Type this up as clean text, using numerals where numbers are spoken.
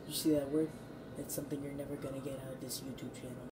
You see that word? It's something you're never gonna get out of this YouTube channel.